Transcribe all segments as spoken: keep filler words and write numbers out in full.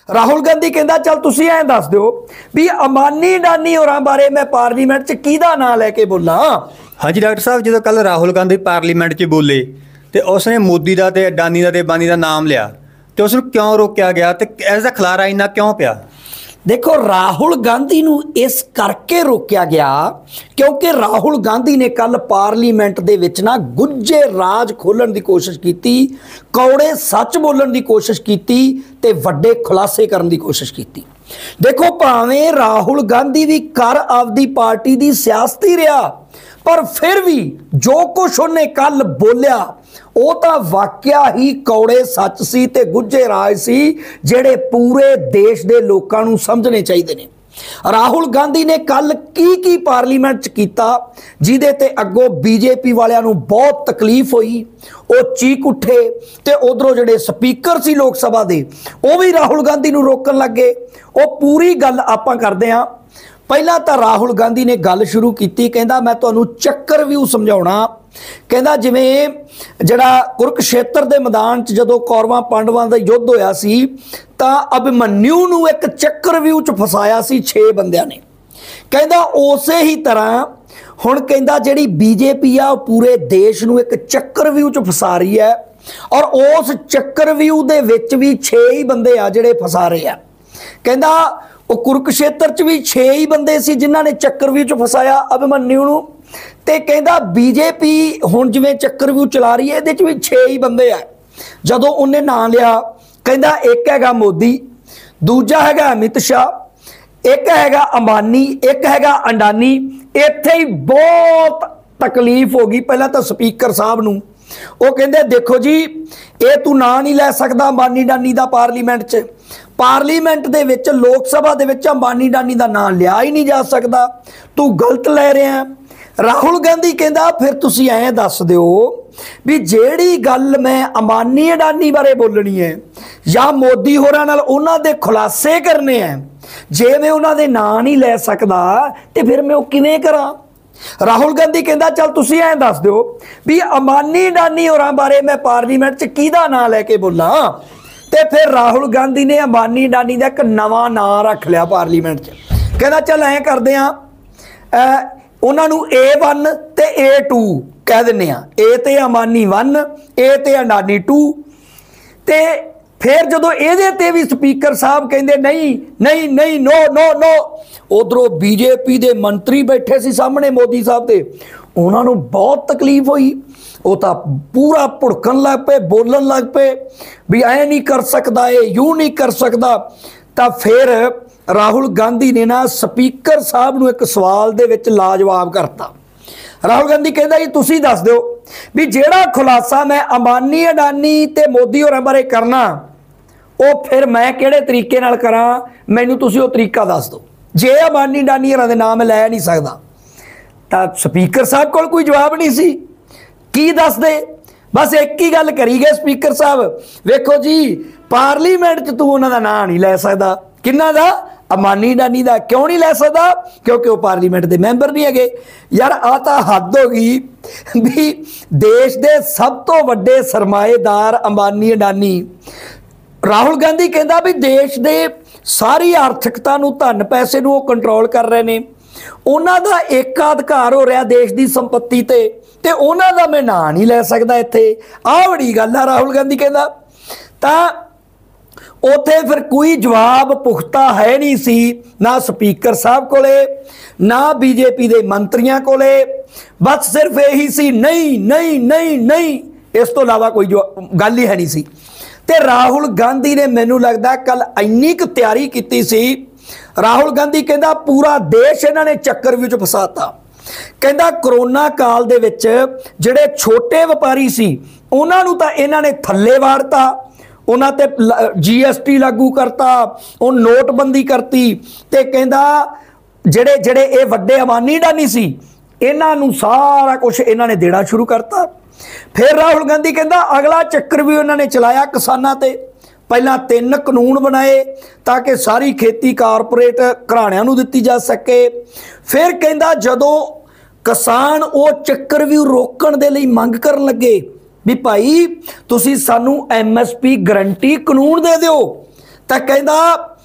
राहुल गांधी कहता चल तुसी ऐ दस दो भी अमानी अडानी होरां बारे मैं पार्लीमेंट च किहदा नां लैके बोला। हाँ जी डॉक्टर साहब, जो कल राहुल गांधी पार्लीमेंट च बोले तो उसने मोदी का ते अडानी का ते अंबानी का नाम लिया, तो उसनूं क्यों रोकया गया ते इसदा खलारा इन्ना क्यों पिया? देखो राहुल गांधी नूं इस करके रोकया गया क्योंकि राहुल गांधी ने कल पार्लीमेंट दे विच ना गुज्जे राज खोलण दी कोशिश की, कौड़े सच बोलण दी कोशिश की ते वड्डे खुलासे करन दी कोशिश की। देखो भावें राहुल गांधी भी कर आपदी पार्टी दी सियासती रहा, पर फिर भी जो कुछ उन्हें कल बोलिया वो तो वाकया ही कौड़े सच सी ते गुज्जे राज सी जेड़े पूरे देश दे लोकां नूं समझने चाहिए ने। राहुल गांधी ने कल की की पार्लीमेंट च कीता जिहदे ते अगों बीजेपी वालियां नूं बहुत तकलीफ हुई, वो चीक उठे ते उधरों जिहड़े स्पीकर सी लोक सभा दे वो भी राहुल गांधी नूं रोकण लग गए। वो पूरी गल आपां करदे हां। पहला तो राहुल गांधी ने गल शुरू की, कहंदा मैं तुहानूं चक्रव्यूह समझाउणा। कहंदा जिवें जिहड़ा कुरुक्षेत्र के मैदान च जदों कौरवां पांडवां दा युद्ध होया सी तां अभिमन्यु नूं एक चक्रव्यूह च फसाया सी छे बंदियां ने। कहंदा उसे ही तरह हुण कहंदा जिहड़ी बीजेपी आ पूरे देश नूं एक चक्रव्यूह च फसा रही है और उस चक्रव्यूह दे विच भी छे ही बंदे आ जिहड़े फसा रहे आ। कहंदा वो कुरुक्षेत्र च भी छे ही बंदे सी जिन्हां ने चक्रव्यूह च फसाया अभिमन्यु नूं, ते कहंदा बीजेपी हुण जिवें चक्रव्यूह चला रही है इहदे च भी छे ही बंदे आ। जदों उन्हें नाम लिया कहंदा एक हैगा मोदी, दूजा हैगा अमित शाह, एक हैगा अंबानी, एक हैगा अडानी। इत्थे ही बहुत तकलीफ हो गई। पहला तो स्पीकर साहब नूं वो कहंदे देखो जी ये तू नां नहीं लै सकदा अंबानी अडानी दा पार्लीमेंट च, पार्लीमेंट दे विच लोक सभा दे विच अंबानी अडानी दा नां लिया ही नहीं जा सकदा, तू गलत लै रहा। राहुल गांधी कहंदा फिर तुसीं ऐ दस दिओ भी जेड़ी गल मैं अंबानी अडानी बारे बोलनी है या मोदी होरां नाल उन्हां दे खुलासे करने हैं, जे मैं उन्हां दे नां नहीं लै सकदा ते फिर मैं ओह किवें करां? राहुल गांधी कहंदा चल तुसीं ऐ दस दिओ भी अंबानी अडानी होरां बारे मैं पार्लीमेंट च किहदा नां लैके बोलां। ते फिर राहुल गांधी ने अंबानी अडानी दा एक नवां नां रख लिया पार्लीमेंट च। कहंदा चल ऐ करदे आ उन्हां नूं ए वन ते ए टू कह दिंदे आ, ए ते अंबानी वन, ए ते अडानी टू। ते फिर जदों इहदे ते भी स्पीकर साहब कहंदे नहीं नहीं नहीं नो नो नो, उधरों बीजेपी दे मंत्री बैठे सी सामने मोदी साहब दे, उन्हां नूं बहुत तकलीफ हुई। वो तो पूरा भुड़कन लग पे, बोलन लग पे भी ऐ नहीं कर सकता, ये यूं नहीं कर सकता। तो फिर राहुल गांधी ने ना स्पीकर साहब नूं एक सवाल दे विच लाजवाब करता। राहुल गांधी कहंदा जी तुसीं दस दिओ भी जेड़ा खुलासा मैं अंबानी अडानी ते मोदी होरां बारे करना वो फिर मैं किहड़े तरीके नाल करां, मैनूं तुसीं वो तरीका दस दो। जे अंबानी अडानी होरां दे नाम लै नहीं सकदा तां स्पीकर साहब कोल कोई जवाब नहीं सी की दस दे। बस एक ही गल करी गए स्पीकर साहब, वेखो जी पार्लीमेंट च तू उन्हां दा नां नहीं लै सकदा, किन्ना दा अंबानी अडानी दा। क्यों नहीं लै सकदा? क्योंकि वह पार्लीमेंट के मैंबर नहीं है। यार आ तां हद हो गई भी देश के सब तो वड्डे सरमाएदार अंबानी अडानी। राहुल गांधी कहता भी देश के सारी आर्थिकता नूं धन पैसे नूं कंट्रोल कर रहे हैं, उन्हां दा एक अधिकार हो रहा देश की संपत्ति ते ते उन्हां दा मैं नां नहीं लै सकदा इत्थे। आ बड़ी गल है राहुल गांधी कहता। तां उत्थे फिर कोई जवाब पुख्ता है नहीं सी, ना स्पीकर साहब कोले ना बीजेपी के मंत्रियों कोले, बस सिर्फ यही सी नहीं नहीं नहीं नहीं, इस तो इलावा कोई गल ही है नहीं सी। ते राहुल गांधी ने मैनू लगता कल इन्नी क तैयारी की सी। राहुल गांधी कहता पूरा देश इन्होंने चक्रव्यूह च फसाता। कहता करोना काल दे विच जिहड़े छोटे व्यापारी सी उन्हां नूं तां इन्हां ने थल्ले वाड़ता, उन्हां ते जी एस टी लागू करता, उन नोटबंदी करती। ते कहता जिहड़े जिहड़े ये वड्डे अंबानी अडानी सी इन्हां नूं सारा कुछ इन्हां ने देना शुरू करता। फिर राहुल गांधी कहता अगला चक्रव्यूह इन्हां ने चलाया किसानां ते। पहला तीन कानून बनाए ताकि सारी खेती कारपोरेट घराणियां नूं दित्ती जा सके। फिर कहता जदों किसान वो चक्रव्यूह रोकण दे लई मंग करन लगे भी भाई तुसी सानू एम एस पी गारंटी कानून दे दिओ ਤਾਂ ਕਹਿੰਦਾ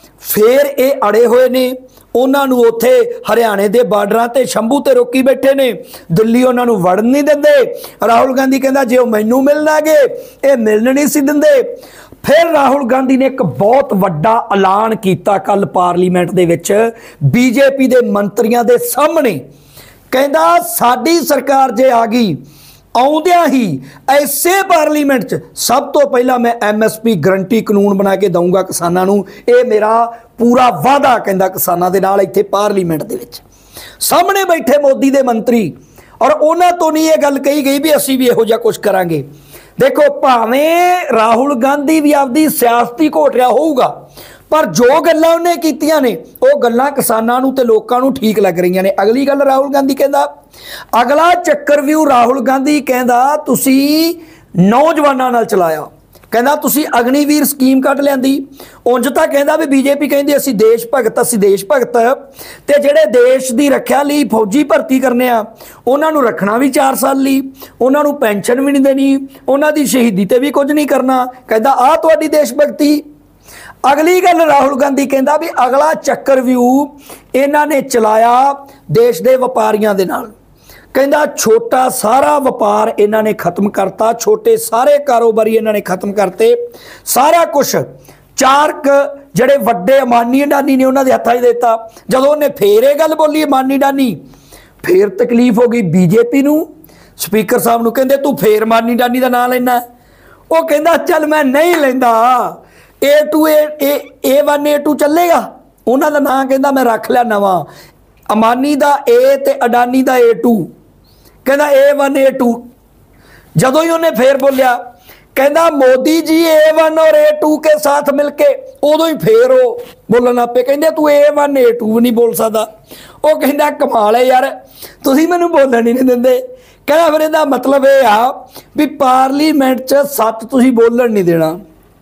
ਫੇਰ ਇਹ ਅੜੇ ਹੋਏ ਨੇ, ਉਹਨਾਂ ਨੂੰ ਉੱਥੇ ਹਰਿਆਣੇ ਦੇ ਬਾਰਡਰਾਂ ਤੇ ਸ਼ੰਭੂ ਤੇ ਰੋਕੀ ਬੈਠੇ ਨੇ, ਦਿੱਲੀ ਉਹਨਾਂ ਨੂੰ ਵੜਨ ਨਹੀਂ ਦਿੰਦੇ। ਰਾਹੁਲ ਗਾਂਧੀ ਕਹਿੰਦਾ ਜੇ ਉਹ ਮੈਨੂੰ ਮਿਲਣ ਆ ਗਏ ਇਹ ਮਿਲਣ ਨਹੀਂ ਸੀ ਦਿੰਦੇ। ਫਿਰ ਰਾਹੁਲ ਗਾਂਧੀ ਨੇ ਇੱਕ ਬਹੁਤ ਵੱਡਾ ਐਲਾਨ ਕੀਤਾ ਕੱਲ ਪਾਰਲੀਮੈਂਟ ਦੇ ਵਿੱਚ ਬੀਜੇਪੀ ਦੇ ਮੰਤਰੀਆਂ ਦੇ ਸਾਹਮਣੇ। ਕਹਿੰਦਾ ਸਾਡੀ ਸਰਕਾਰ ਜੇ ਆ ਗਈ ਆਉਂਦਿਆਂ ਹੀ ਐਸੇ ਪਾਰਲੀਮੈਂਟ 'ਚ ਸਭ ਤੋਂ ਪਹਿਲਾਂ ਮੈਂ ਐਮ ਐਸ ਪੀ ਗਰੰਟੀ ਕਾਨੂੰਨ ਬਣਾ ਕੇ ਦਊਂਗਾ ਕਿਸਾਨਾਂ ਨੂੰ, ਇਹ ਮੇਰਾ ਪੂਰਾ ਵਾਅਦਾ ਕਹਿੰਦਾ ਕਿਸਾਨਾਂ ਦੇ ਨਾਲ। ਇੱਥੇ ਪਾਰਲੀਮੈਂਟ ਦੇ ਵਿੱਚ ਸਾਹਮਣੇ ਬੈਠੇ ਮੋਦੀ ਦੇ ਮੰਤਰੀ, ਔਰ ਉਹਨਾਂ ਤੋਂ ਨਹੀਂ ਇਹ ਗੱਲ ਕਹੀ ਗਈ ਵੀ ਅਸੀਂ ਵੀ ਇਹੋ ਜਿਹਾ ਕੁਝ ਕਰਾਂਗੇ। ਦੇਖੋ ਭਾਵੇਂ ਰਾਹੁਲ ਗਾਂਧੀ ਵੀ ਆਪਦੀ ਸਿਆਸਤੀ ਘੋਟ ਰਿਹਾ ਹੋਊਗਾ, ਪਰ ਜੋ ਗੱਲਾਂ ਉਹਨੇ ਕੀਤੀਆਂ ਨੇ ਉਹ ਗੱਲਾਂ ਕਿਸਾਨਾਂ ਨੂੰ ਤੇ ਲੋਕਾਂ ਨੂੰ ਠੀਕ ਲੱਗ ਰਹੀਆਂ ਨੇ। ਅਗਲੀ ਗੱਲ ਰਾਹੁਲ ਗਾਂਧੀ ਕਹਿੰਦਾ, ਅਗਲਾ ਚੱਕਰਵਿਊਹ ਰਾਹੁਲ ਗਾਂਧੀ ਕਹਿੰਦਾ ਤੁਸੀਂ ਨੌਜਵਾਨਾਂ ਨਾਲ ਚਲਾਇਆ, ਕਹਿੰਦਾ ਤੁਸੀਂ ਅਗਨੀਵੀਰ ਸਕੀਮ ਕੱਢ ਲਿਆਂਦੀ। ਉਂਝ ਤਾਂ ਕਹਿੰਦਾ ਵੀ ਬੀਜੇਪੀ ਕਹਿੰਦੀ ਅਸੀਂ ਦੇਸ਼ ਭਗਤ ਅਸੀਂ ਦੇਸ਼ ਭਗਤ ਤੇ ਜਿਹੜੇ ਦੇਸ਼ ਦੀ ਰੱਖਿਆ ਲਈ ਫੌਜੀ ਭਰਤੀ ਕਰਨੇ ਆ ਉਹਨਾਂ ਨੂੰ ਰੱਖਣਾ ਵੀ ਚਾਰ ਸਾਲ ਲਈ, ਉਹਨਾਂ ਨੂੰ ਪੈਨਸ਼ਨ ਵੀ ਨਹੀਂ ਦੇਣੀ, ਉਹਨਾਂ ਦੀ ਸ਼ਹੀਦੀ ਤੇ ਵੀ ਕੁਝ ਨਹੀਂ ਕਰਨਾ। ਕਹਿੰਦਾ ਆਹ ਤੁਹਾਡੀ ਦੇਸ਼ ਭਗਤੀ। ਅਗਲੀ ਗੱਲ ਰਾਹੁਲ ਗਾਂਧੀ ਕਹਿੰਦਾ ਵੀ ਅਗਲਾ ਚੱਕਰਵਿਊਹ ਇਹਨਾਂ ਨੇ ਚਲਾਇਆ ਦੇਸ਼ ਦੇ ਵਪਾਰੀਆਂ ਦੇ ਨਾਲ। ਕਹਿੰਦਾ ਛੋਟਾ ਸਾਰਾ ਵਪਾਰ ਇਹਨਾਂ ਨੇ ਖਤਮ ਕਰਤਾ, ਛੋਟੇ ਸਾਰੇ ਕਾਰੋਬਾਰੀ ਇਹਨਾਂ ਨੇ ਖਤਮ ਕਰਤੇ, ਸਾਰਾ ਕੁਛ ਚਾਰ ਜਿਹੜੇ ਵੱਡੇ ਅਮਾਨੀ ਅਡਾਨੀ ਨੇ ਉਹਨਾਂ ਦੇ ਹੱਥਾਂ 'ਚ ਦਿੱਤਾ। ਜਦੋਂ ਉਹਨੇ ਫੇਰ ਇਹ ਗੱਲ ਬੋਲੀ ਅਮਾਨੀ ਅਡਾਨੀ, ਫੇਰ ਤਕਲੀਫ ਹੋ ਗਈ ਬੀਜੇਪੀ ਨੂੰ। ਸਪੀਕਰ ਸਾਹਿਬ ਨੂੰ ਕਹਿੰਦੇ ਤੂੰ ਫੇਰ ਅਮਾਨੀ ਅਡਾਨੀ ਦਾ ਨਾਂ ਲੈਣਾ? ਉਹ ਕਹਿੰਦਾ ਚੱਲ ਮੈਂ ਨਹੀਂ ਲੈਂਦਾ, A two A A one A two ਚੱਲੇਗਾ, ਉਹਨਾਂ ਦਾ ਨਾਂ ਕਹਿੰਦਾ ਮੈਂ ਰੱਖ ਲਿਆ ਨਵਾਂ, ਅਮਾਨੀ ਦਾ ਏ ਤੇ ਅਡਾਨੀ ਦਾ ਏ ਟੂ, ਕਹਿੰਦਾ ਏ ਵਨ ਏ ਟੂ। ਜਦੋਂ ही उन्हें फिर बोलिया कहना मोदी जी ए वन और ए टू के साथ मिलके, उदों ही फिर वो बोलन लग पे, कहते तू ए वन ए टू भी नहीं बोल सकता। वो कहना कमाल है यार, तुसीं मैनूं बोलन ही नहीं देंदे। कहना फिर इहदा मतलब ये आ भी पार्लीमेंट च सच तुसीं बोलन नहीं देना।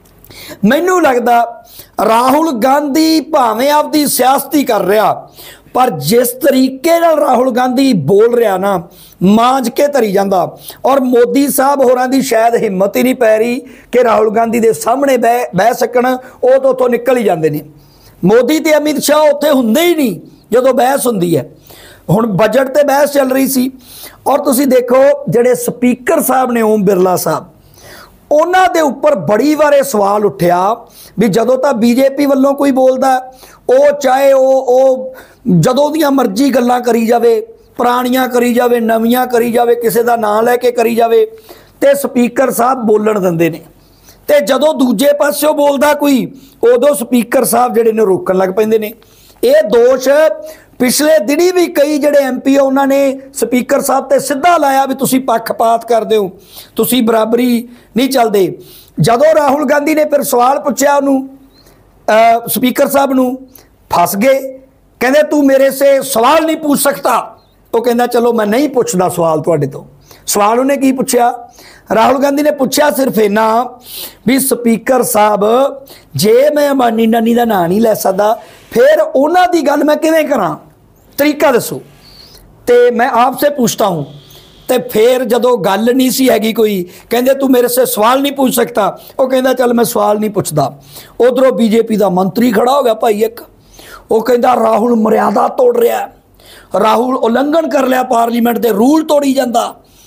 मैनूं लगदा राहुल गांधी भावें आपदी सियासती कर रहा, पर जिस तरीके नाल राहुल गांधी बोल रहा ना मांझ के धरी जाता, और मोदी साहब होरां दी शायद हिम्मत ही नहीं पै रही कि राहुल गांधी दे सामने बह बह सकण, वो तो उत्थों निकल ही जाते हैं। मोदी ते अमित शाह उत्थे हुंदे ही नहीं जदों बहस हुंदी है। हुण बजट ते बहस चल रही सी, और तुसीं देखो जिहड़े स्पीकर साहब ने ओम बिरला साहब, उन्हां दे उपर बड़ी वारे सवाल उठिया भी जदों तां बीजेपी वल्लों कोई बोलदा वो चाहे वो जदों दियां मर्जी गल्लां करी जावे, पुरानियां करी जावे, नवीआं करी जावे, किसी का नाम लैके करी जावे, ते स्पीकर साहब बोलन दिंदे ने, ते जदों दूजे पासों बोलदा कोई उदों स्पीकर साहब जिहड़े ने रोकण लग पैंदे ने। ये दोष पिछले दिनी भी कई जिहड़े एम पी उन्होंने स्पीकर साहब ते सीधा लाया भी तुसीं पक्षपात करदे हो, तुसीं बराबरी नहीं चलदे। जदों राहुल गांधी ने फिर सवाल पुछया उन्होंने स्पीकर साहब नूं, फस गए, कहते तू मेरे से सवाल नहीं पूछ सकता। वो कहना चलो मैं नहीं पूछदा सवाल तुहाडे तो। सवाल उन्हें की पूछया, राहुल गांधी ने पूछा सिर्फ इन्ना भी स्पीकर साहब जे मैं अमानी अडानी का नाम नहीं लै सकता फिर उन्हां दी गल मैं किवें करां, तरीका दसो। तो मैं आपसे पूछता हूँ, तो फिर जदों गल नहीं सी हैगी कोई, कहते तू मेरे से सवाल नहीं पूछ सकता, वो कहता चल मैं सवाल नहीं पूछता। उधरों बीजेपी का मंत्री खड़ा हो गया भाई एक, वो कहता राहुल मर्यादा तोड़ रहा है, राहुल उलंघन कर लिया पार्लीमेंट के रूल तोड़ी जाता।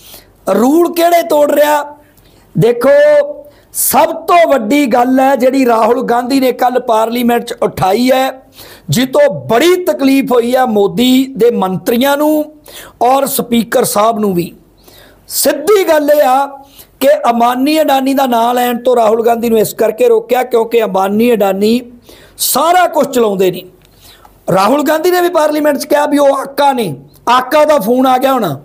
रूल किहड़े तोड़ रहा? देखो सब तो वड्डी गल है जिहड़ी राहुल गांधी ने कल पार्लीमेंट च उठाई है, जितों बड़ी तकलीफ हुई है मोदी दे मंत्रियों नूं और स्पीकर साहब नूं भी। सीधी गल यह आ कि अमानी अडानी का नाम लैण तो राहुल गांधी नूं इस करके रोकया क्योंकि अमानी अडानी सारा कुछ चलाउंदे नहीं। राहुल गांधी ने भी पार्लीमेंट च कहा भी वो आका ने, आका का फोन आ गया होना,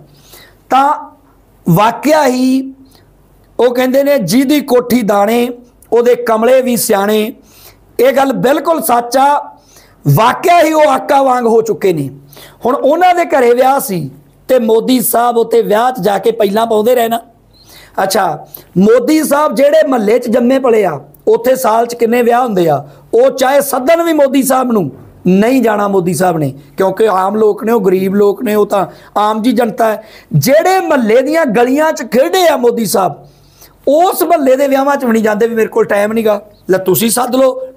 तो वाकया ही वो कहते ने जिहदी कोठी दाने उहदे कमले भी सियाणे। ये गल बिल्कुल सच आ, वाकया ही वो आका वांग हो चुके ने। हुण उन्हां दे घरे विआह सी ते मोदी साहब उत्ते विआह च जाके पहलां पाउंदे रहना। अच्छा मोदी साहब जिहड़े महल्ले च जम्मे पले आ उत्थे साल च किन्ने विआह हुंदे आ, वो चाहे सदन भी मोदी साहब नूं नहीं जाना मोदी साहब ने, क्योंकि आम लोग ने, वो गरीब लोग ने, वो तो आम जी जनता है। जेड़े महल्ले दियां गलियां च खेडे आ मोदी साहब उस महल्ले के विआहां च भी नहीं जाते भी मेरे को टाइम नहीं गा, लै तुसीं सद लो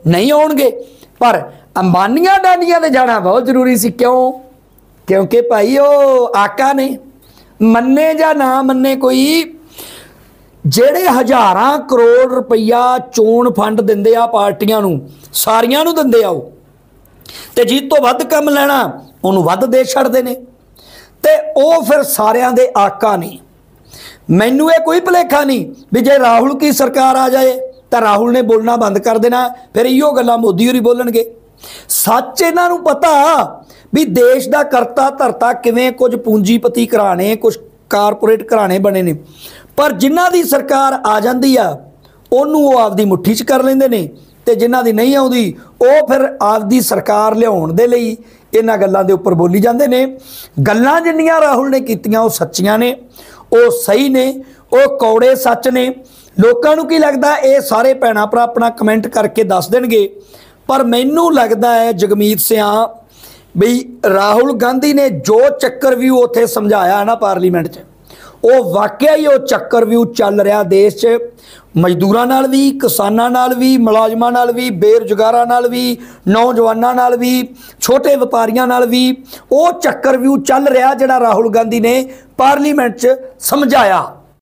नहीं आउणगे। पर अंबानिया डानिया ते जाना बहुत जरूरी सी। क्यों? क्योंकि भाई वो आका ने मन्ने या ना मन्ने कोई ਜਿਹੜੇ ਹਜ਼ਾਰਾਂ ਕਰੋੜ ਰੁਪਈਆ ਚੋਣ ਫੰਡ ਦਿੰਦੇ ਆ ਪਾਰਟੀਆਂ ਨੂੰ, ਸਾਰੀਆਂ ਨੂੰ ਦਿੰਦੇ ਆ ਉਹ, ਤੇ ਜਿਸ ਤੋਂ ਵੱਧ ਕੰਮ ਲੈਣਾ ਉਹਨੂੰ ਵੱਧ ਦੇ ਛੱਡਦੇ ਨੇ, ਤੇ ਉਹ ਫਿਰ ਸਾਰਿਆਂ ਦੇ ਆਕਾ ਨੇ। ਮੈਨੂੰ ਇਹ ਕੋਈ ਭੁਲੇਖਾ ਨਹੀਂ ਵੀ ਜੇ ਰਾਹੁਲ ਕੀ ਸਰਕਾਰ ਆ ਜਾਏ ਤਾਂ ਰਾਹੁਲ ਨੇ ਬੋਲਣਾ ਬੰਦ ਕਰ ਦੇਣਾ, ਫਿਰ ਇਹੋ ਗੱਲਾਂ ਮੋਦੀ ਹੋਰੀ ਬੋਲਣਗੇ। ਸੱਚ ਇਹਨਾਂ ਨੂੰ ਪਤਾ ਵੀ ਦੇਸ਼ ਦਾ ਕਰਤਾ ਧਰਤਾ ਕਿਵੇਂ ਕੁਝ ਪੂੰਜੀਪਤੀ ਘਰਾਣੇ, ਕੁਝ ਕਾਰਪੋਰੇਟ ਘਰਾਣੇ ਬਣੇ ਨੇ, पर जिन्हां दी सरकार आ जाती आ उन्होंने वो आपदी मुट्ठी च कर लेंदे ने, ते जिन्हां दी नहीं आउंदी वो फिर आपदी सरकार लियाउण दे लई इन्हां गल्लां दे उपर बोली जांदे ने। गल्लां जिन्नियां राहुल ने कीतियां वो सच्चियां ने, वो सही ने, वो कौड़े सच ने। लोकां नूं की लगदा ये सारे भैणां भरा अपना कमेंट करके दस देणगे, पर मैनूं लगदा है जगमीत सिंह भी राहुल गांधी ने जो चक्कर व्यू उत्थे समझाया ना पार्लीमेंट च, वो वाकई ही वो चक्कर व्यू चल रहा देश च, मजदूरां नाल भी, किसानां नाल भी, मुलाजमां नाल भी, बेरोजगारां नाल भी, नौजवानां नाल भी, छोटे व्यापारियां नाल भी वो चक्कर व्यू चल रहा जिहड़ा राहुल गांधी ने पार्लीमेंट च समझाया।